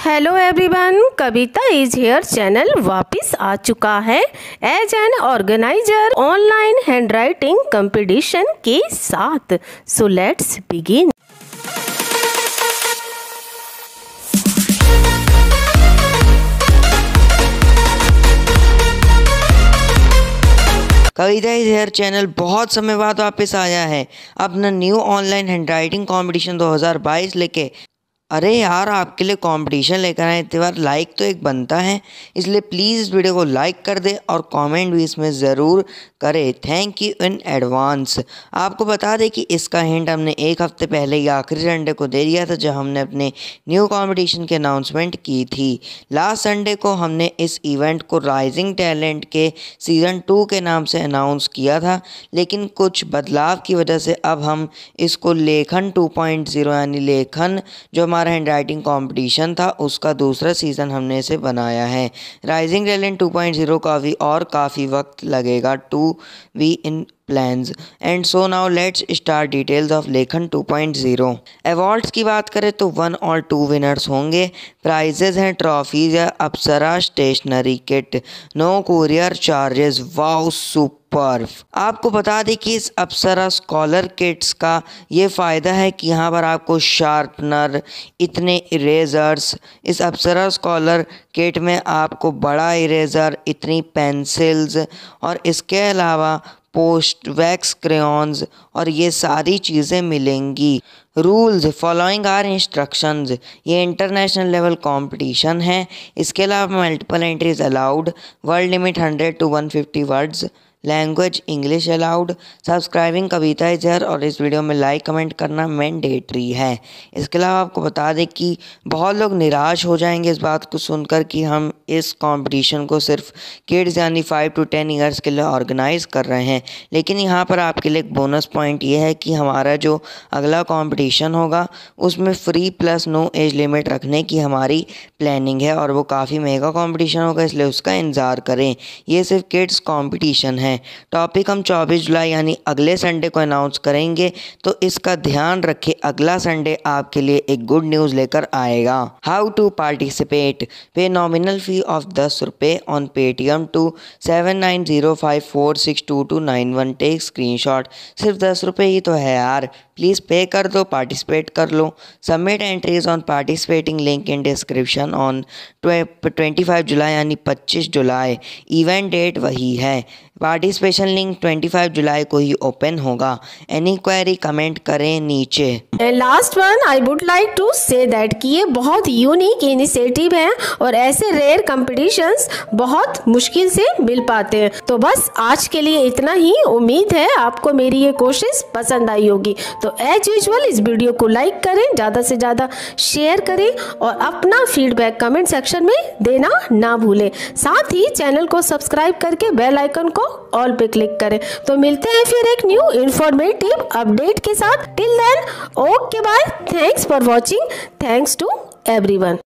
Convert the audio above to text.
Hello everyone, Kavita is here channel वापस आ चुका है as an organiser online handwriting competition के साथ। So let's begin. Kavita is here channel बहुत समय बाद वापस आया है अपना न्यू ऑनलाइन हैंडराइटिंग कंपटीशन 2022 लेके। अरे यार, आपके लिए कंपटीशन लेकर आए इतनी बार लाइक तो एक बनता है, इसलिए प्लीज़ इस वीडियो को लाइक कर दे और कमेंट भी इसमें ज़रूर करें। Thank you in advance. आपको बता दें कि इसका हिंट हमने एक हफ्ते पहले ही आखिरी संडे को दे दिया था, जब हमने अपने न्यू कंपटीशन की अनाउंसमेंट की थी। लास्ट संडे को हमने इस इवेंट को राइजिंग टैलेंट के सीज़न 2 के नाम से अनाउंस किया था, लेकिन कुछ बदलाव की वजह से अब हम इसको लेखन 2.0 यानी लेखन जो हमारा हैंडराइटिंग कंपटीशन था उसका दूसरा सीज़न हमने इसे बनाया है। राइजिंग टैलेंट 2.0 का भी और काफ़ी वक्त लगेगा to be in plans and so now let's start details of लेखन 2.0। अवार्ड्स की बात करें तो 1 और 2 विनर्स होंगे। प्राइजेज हैं ट्रॉफीज या Apsara stationery kit, no courier charges. Wow super. आपको बता दें कि इस अप्सरा स्कॉलर किट्स का ये फ़ायदा है कि यहाँ पर आपको शार्पनर, इतने इरेजर्स, इस अप्सरा स्कॉलर किट में आपको बड़ा इरेजर, इतनी पेंसिल्स और इसके अलावा पोस्ट वैक्स क्रेयॉन्स और ये सारी चीज़ें मिलेंगी। Rules following are instructions. ये इंटरनेशनल लेवल कंपटीशन है। इसके अलावा multiple entries allowed, word limit 100 to 150 words, language English allowed. Subscribing Kavita is here और इस वीडियो में लाइक कमेंट करना मैंडेटरी है। इसके अलावा आपको बता दें कि बहुत लोग निराश हो जाएंगे इस बात को सुनकर कि हम इस कंपटीशन को सिर्फ किड्स यानी 5 to 10 ईयर्स के लिए ऑर्गेनाइज कर रहे हैं, लेकिन यहाँ पर आपके लिए एक बोनस पॉइंट ये है कि हमारा जो अगला कंपटीशन होगा उसमें free plus no age limit रखने की हमारी प्लानिंग है और वो काफ़ी महंगा कंपटीशन होगा, इसलिए उसका इंतज़ार करें। ये सिर्फ किड्स कंपटीशन है। टॉपिक हम 24 जुलाई यानी अगले संडे को अनाउंस करेंगे, तो इसका ध्यान रखें। अगला संडे आपके लिए एक गुड न्यूज़ लेकर आएगा। How to participate. Pay nominal fee of 10 रुपये on Paytm to 7905462291। Take screenshot. सिर्फ 10 रुपये ही तो है यार, प्लीज़ पे कर दो, पार्टिसिपेट कर लो। Submit entries on participating link in description on 25 July यानी 25 जुलाई। इवेंट डेट वही है। पार्टिसिपेशन लिंक 25 जुलाई को ही ओपन होगा। एनी क्वेरी कमेंट करें नीचे। Last one I would like to say that कि ये बहुत यूनिक इनिशिएटिव है और ऐसे रेयर कंपटीशंस बहुत मुश्किल से मिल पाते हैं। तो बस आज के लिए इतना ही। उम्मीद है आपको मेरी ये कोशिश पसंद आई होगी। तो एज यूजुअल इस वीडियो को लाइक करें, ज़्यादा से ज़्यादा शेयर करें और अपना फीडबैक कमेंट सेक्शन में देना ना भूलें। साथ ही चैनल को सब्सक्राइब करके बेल आइकन को ऑल पे क्लिक करें। तो मिलते हैं फिर एक न्यू इंफॉर्मेटिव अपडेट के साथ। Till then okay bye. Thanks for watching. Thanks to everyone.